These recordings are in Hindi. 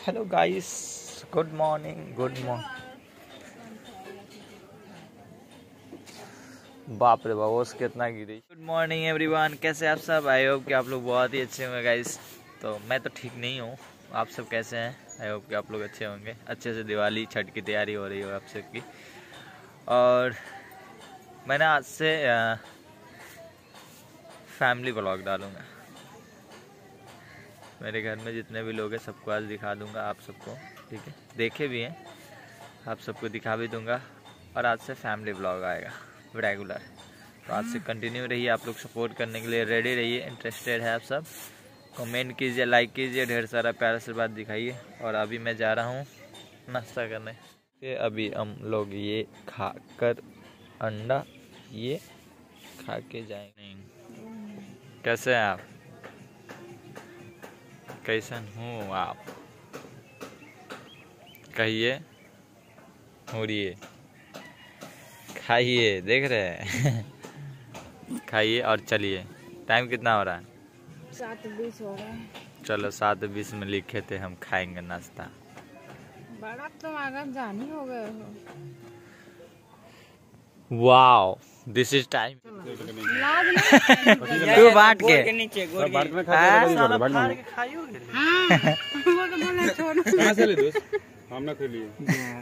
Hello guys, good morning. बाप रे बाप, ओस कितना गिरी। गुड मॉर्निंग एवरीवन, कैसे आप सब? आई होप कि आप लोग बहुत ही अच्छे होंगे गाइस। तो मैं तो ठीक नहीं हूँ, आप सब कैसे हैं? आई होप कि आप लोग अच्छे होंगे। अच्छे से दिवाली छठ की तैयारी हो रही हो आप सबकी। और मैंने आज से फैमिली व्लॉग डालूँगा। मेरे घर में जितने भी लोग हैं सबको आज दिखा दूंगा आप सबको, ठीक है? देखे भी हैं, आप सबको दिखा भी दूंगा। और आज से फैमिली व्लॉग आएगा रेगुलर। तो आज से कंटिन्यू रहिए, आप लोग सपोर्ट करने के लिए रेडी रहिए। इंटरेस्टेड है आप सब, कमेंट कीजिए, लाइक कीजिए, ढेर सारा प्यार से बात दिखाइए। और अभी मैं जा रहा हूँ नाश्ता करने। ये अभी हम लोग ये खाकर अंडा ये खा के जाएंगे। कैसे हैं आप? कैसन हूँ आप? कहिए, मुड़िए, खाइए, देख रहे हैं। खाइए और चलिए। टाइम कितना हो रहा है? 7:20 हो रहा है। चलो 7:20 में लिखे थे हम खाएंगे नाश्ता। बड़ा तुम आगे जानी हो गए हो। Wow, this is time. तू बांट के नीचे गोड़ के साला फाड़ के खाइयोगे। हां वो तो बोला छोड़। कहां से ले दोस्त? हम ना खा लिए।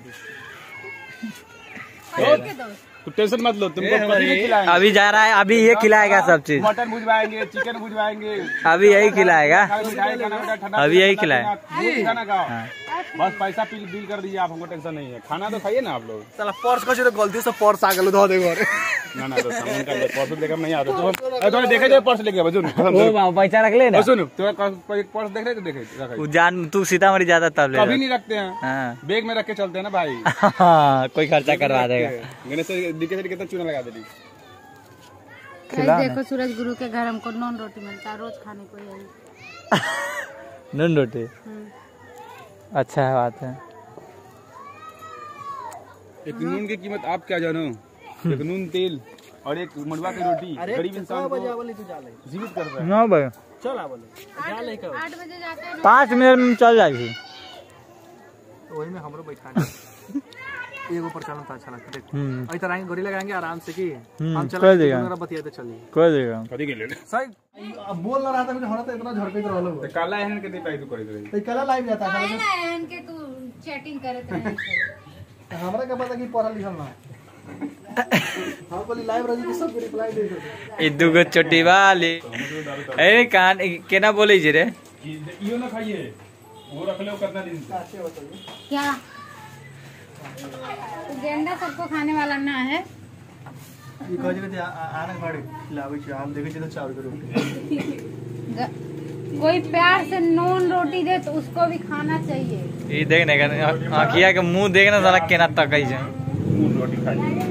ओके दोस्त, तू टेंशन मत लो, तुमको कभी नहीं खिलाएंगे। अभी जा रहा है, अभी ये खिलाएगा सब चीज। मटन भुजवाएंगे, चिकन भुजवाएंगे, अभी यही खिलाएगा। अभी अभी यही खिलाए। खाना खाओ, बस पैसा बिल कर दीजिए आप, हमको टेंशन नहीं है। खाना तो खाइए ना आप लोग। साला पर्स को तो गलती से पर्स आ गेलो धो दे घर। ना ना, तो सामान का पर्स देखम नहीं आता। तुम देखे जो पर्स लेके बजुन वो पैसा रख ले ना। सुन, तू एक पर्स देख रहे तो देखे जान तू सीतामढ़ी जाता तब ले। कभी नहीं रखते हैं, हाँ। बैग में रख के चलते हैं ना भाई। हाँ, कोई खर्चा करवा देगा। गणेश दिखे से कितना चूना लगा देगी। देखो सूरज गुरु के घर हमको नॉन रोटी मिलता है रोज खाने को। यही नॉन रोटी अच्छा है, बात है। एक नून की कीमत आप क्या जानो? एक नून तेल और एक मंडवा की रोटी गरीब इंसान को जीवित करता है। 9 बजे चल आ बोले 8 बजे जाते हैं। 5 मिनट में चल जाएगी। वही में हमरो बैठाने एगो पर चलना अच्छा लगता है। आई तरह गोरी लगाएंगे आराम से कि हम चलेंगे मेरा बतियाते चलिए। कोई देगा कदी के ले सही। अब बोल रहा था कि हमरा तो इतना झड़कत रहलो। तो काला है के दे पाई तू करे तो काला लाइव जाता है ना इनके तू चैटिंग करत रहे। हमरा के पता कि पढ़ा लिखल ना। हम बोली लाइव रही के सब रिप्लाई दे दे। ई दुगो छोटी वाली ए कान केना बोले जे रे? इयो ना खाइए, वो रख लो कितना दिन से। क्या गेंडा सबको खाने वाला ना है। ये कह जे आना घरे खिलावे छी, हम देखे छी तो चावल के रोटी। कोई प्यार से नॉन रोटी दे तो उसको भी खाना चाहिए। ई देखने का आंखिया के मुंह देखना साला केना तकई छै। नून रोटी खाइए।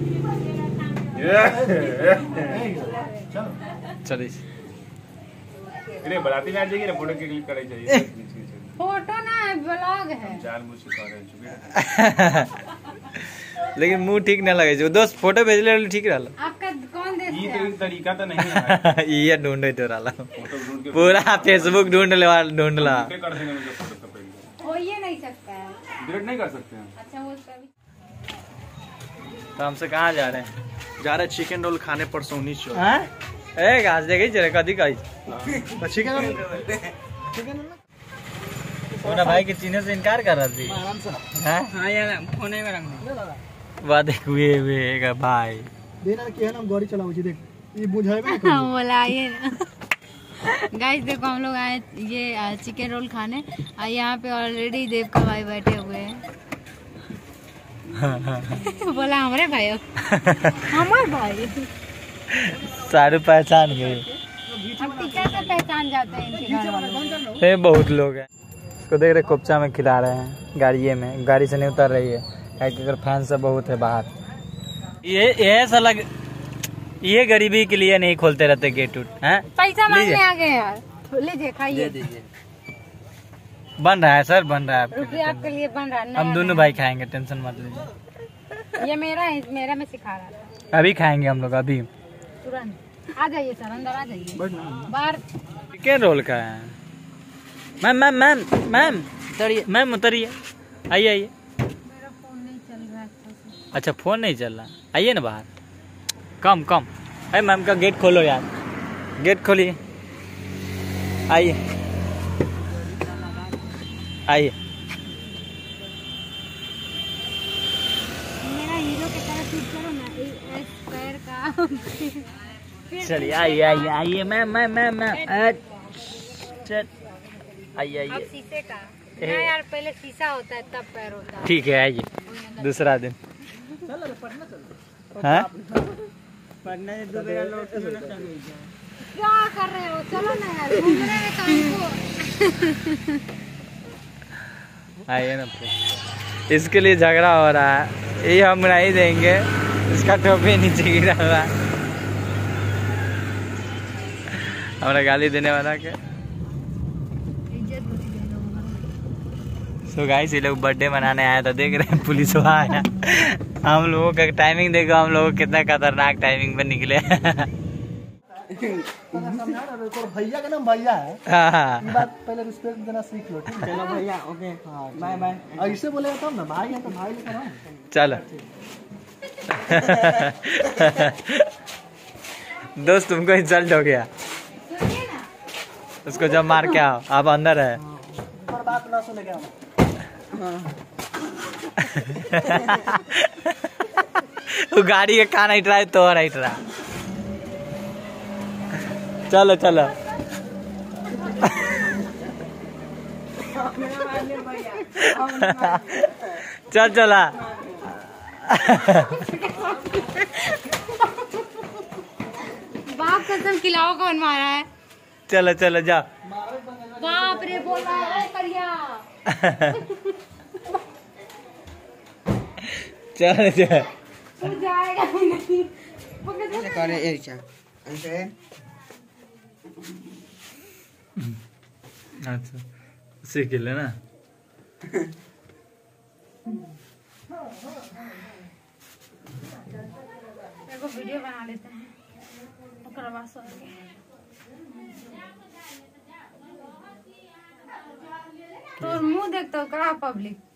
चली अरे बराती में आ जाएगी ना, फोटो क्लिक करे चाहिए। फोटो ना ब्लॉग है। चार मुझ से कर रहे चुके। लेकिन मुंह ठीक ना लगे जो दोस्त। फोटो भेजले ठीक रहल। आपका कौन देश ये से? तो तरीका तो नहीं है। ये ढूंढे तो रहल, फोटो ढूंढ के पूरा फेसबुक ढूंढला कर देंगे मुझे फोटो का पहले। हो ये नहीं सकता है। डिलीट नहीं कर सकते हैं। अच्छा वो उसका भी तो हमसे कहाँ जा रहे हैं? जा रहे चिकन रोल खाने पर सोनी चो। हां ए घास देखै जरे कदी कहि चिकन रोल सोना भाई के चीने से इनकार कर रहा थी। आराम से हैं? हां यार फोन में रखना। वादे हुए का भाई देना कि है ना गाड़ी चलाओ जी। देख ये बुझाएबे ना हां बोला ये ना। गाइस देखो हम लोग आए ये चिकन रोल खाने। यहाँ पे ऑलरेडी देव का भाई बैठे हुए हैं। बोला हमारे भाई हमारे भाई सारे पहचान गए। अब टीका से पहचान जाते हैं इनके घर वाले। ये बहुत लोग हैं। इसको देख रहे कोपचा में खिला रहे हैं गाड़िए में। गाड़ी से नहीं उतर रही है क्योंकि फैन सब बहुत है बाहर। ये साला ये गरीबी के लिए नहीं खोलते रहते गेट उट हैं। पैसा मांगने आ गए यार। लीजिए खाइए। बन रहा है सर, बन रहा है रुपये आपके लिए बन रहा है। हम दोनों भाई खाएंगे, टेंशन मत लीजिए। ये मेरा है, मेरा में सिखा रहा था। अभी खाएंगे हम लोग, अभी तुरंत आ जाइए सर, अंदर आ जाइए। बाहर चिकन रोल का है। मैम मैम मैम मैम उतरिए मैम, उतरिए, आइए आइए। मेरा फोन नहीं चल रहा है अच्छा से। अच्छा फोन नहीं चल रहा, आइए ना बाहर। कम कम, अरे मैम का गेट खोलो यार, गेट खोलिए, आइए आइए। मेरा हीरो की तरह शूट करो ना, इस पैर का। चलिए आइए आइए आइए मैम मैम मैम मैम, आइए अब आइए। शीशे का ना यार, पहले शीशा होता है तब पैर होता है। ठीक है आइए, दूसरा दिन। हाँ क्या कर रहे हो, चलो ना यार, घूम रहे हैं काम को। आइए ना, इसके लिए झगड़ा हो रहा है, ये हम नहीं देंगे, इसका टोपी नीचे गिरा हुआ है, हमारा गाली देने वाला के। सो गाइस, ये लोग बर्थडे मनाने आया था, देख रहे हैं पुलिस वहाँ आया। हम लोगों का टाइमिंग देखो, हम लोग कितना खतरनाक टाइमिंग पर निकले। भैया का नाम भैया है, हाँ ये बात पहले रिस्पेक्ट देना सीख लो, ठीक है? चलो भैया, ओके, बाय बाय। ऐसे बोलेगा तब ना, भाई है तो भाई लेकर आओ। चलो। दोस्त तुमको इंसल्ट हो गया, उसको जब मार के आओ, आप अंदर है। पर बात ना सुने क्या? वो गाड़ी के कान हट रहा है तो हट रहा। चलो चलो। चल चला। बाप कसम खिलाओ, कौन मारा है? चलो चलो जाओ। बाप रे, बोल रहा है करिया। चल चल। तू जाएगा नहीं। करे ऐसा ऐसे। अच्छा सीख ले ना। देखो वीडियो बना लेते हैं, ओकरा बाद सो गए। तो मुंह देखते हो करा पब्लिक।